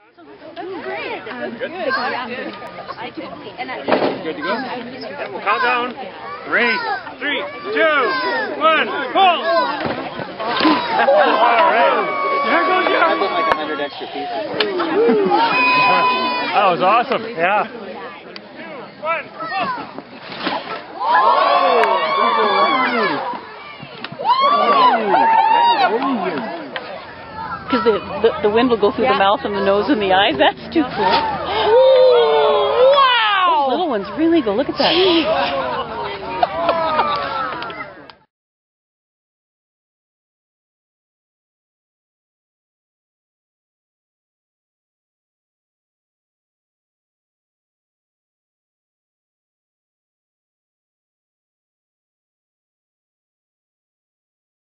Good to go? We'll count down. 3, 2, 1, pull! Alright. There goes your... I put like 100 extra pieces. That was awesome. Yeah. 1, pull! Because the wind will go through the mouth and the nose and the eyes. That's too cool. Wow! Those little ones really go. Look at that.